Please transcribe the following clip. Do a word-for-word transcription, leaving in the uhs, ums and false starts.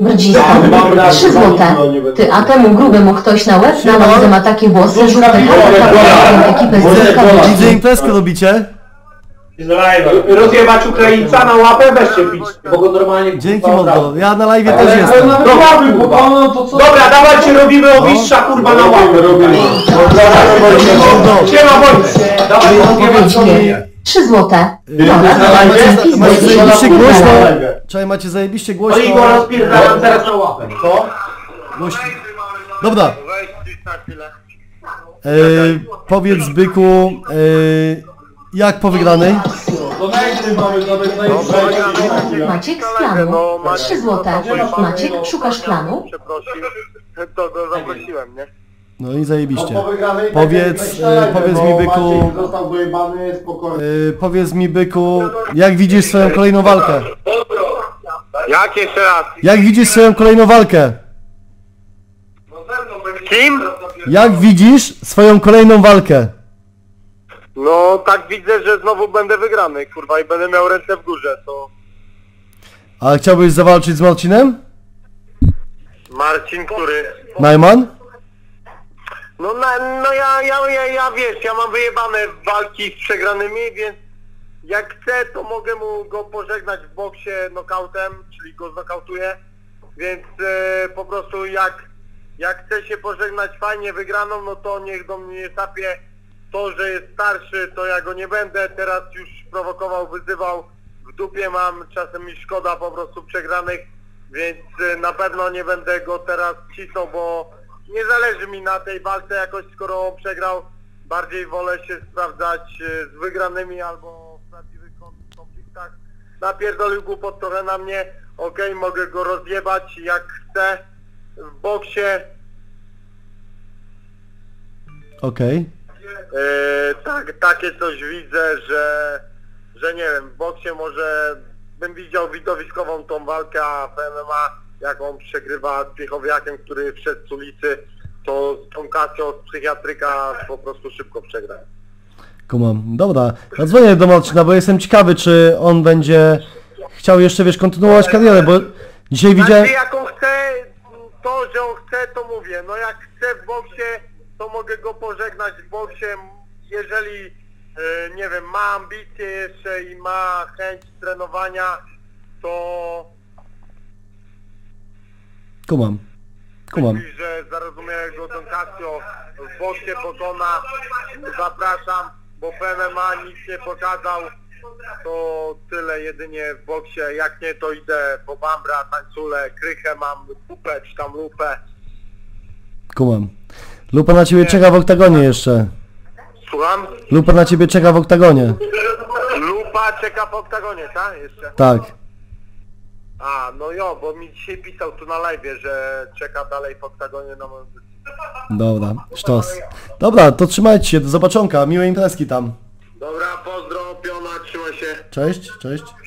Brdzista. Trzy złote. Ty, a temu grubemu ktoś na łeb nalał, że ma takie włosy żółte, ekipę z Widzę, imprezkę robicie? Rozjebać Ukraińca na łapę, weźcie pić. Bo go normalnie... Dzięki mordo, ja na live też jestem. Dobra, dawajcie, robimy owistrza kurwa na łapę. Siema Wojtek. Dawaj, rozjebać. Trzy złote. Macie zajebiście głośno. Czekaj, macie zajebiście głośno. No i go rozpierdalam teraz na łapę. Co? Głośno. Dobra. Eee, powiedz byku, eee, jak po wygranej? Maciek z klanu. Trzy złote. Maciek, szukasz klanu? To go zaprosiłem, nie? No i zajebiście. Powiedz, e, powiedz mi byku, e, powiedz mi byku, jak widzisz swoją kolejną walkę? Jak jeszcze raz? Jak widzisz swoją kolejną walkę? Z kim? Jak widzisz swoją kolejną walkę? No tak widzę, że znowu będę wygrany, kurwa, i będę miał ręce w górze, to... A chciałbyś zawalczyć z Marcinem? Marcin, który? Najman? No, na, no ja, ja, ja, ja wiesz, ja mam wyjebane walki z przegranymi, więc jak chcę, to mogę mu go pożegnać w boksie nokautem, czyli go znokautuję, więc e, po prostu jak, jak chcę się pożegnać fajnie wygraną, no to niech do mnie nie sapie to, że jest starszy, to ja go nie będę teraz już prowokował, wyzywał, w dupie mam, czasem mi szkoda po prostu przegranych, więc e, na pewno nie będę go teraz cisnął, bo nie zależy mi na tej walce jakoś, skoro on przegrał. Bardziej wolę się sprawdzać z wygranymi albo w prawdziwych konfliktach. Napierdolił głupot trochę na mnie. Okej, okay, mogę go rozjebać jak chcę w boksie. Okej. Okay. Yy, tak, takie coś widzę, że, że nie wiem, w boksie może bym widział widowiskową tą walkę, a w M M A jak on przegrywa z Piechowiakiem, który wszedł z ulicy, to z tą Kasią z psychiatryka po prostu szybko przegra. Kumam. Dobra, zadzwonię do Marcina, bo jestem ciekawy, czy on będzie chciał jeszcze, wiesz, kontynuować karierę, bo dzisiaj widziałem... Znaczy, jak on chce, to, że on chce, to mówię. No jak chce w boksie, to mogę go pożegnać w boksie. Jeżeli, yy, nie wiem, ma ambicje jeszcze i ma chęć trenowania, to... Kumam. Kumam. Myśli, że zarozumiałego tą Kasio w boksie pokona, zapraszam, bo w M M A nic nie pokazał, to tyle jedynie w boksie, jak nie to idę po Bambra, tańcule, krychę mam, lupę czy tam lupę. Kumam. Lupa na ciebie czeka w oktagonie jeszcze. Słucham? Lupa na ciebie czeka w oktagonie. Lupa czeka w oktagonie, tak? Jeszcze? Tak. A, no jo, bo mi dzisiaj pisał tu na live, że czeka dalej w oktagonie na moją decyzję. Dobra, sztos. Dobra, to trzymajcie się, do zobaczonka, miłej imprezki tam. Dobra, pozdro, piona, trzymaj się. Cześć, cześć.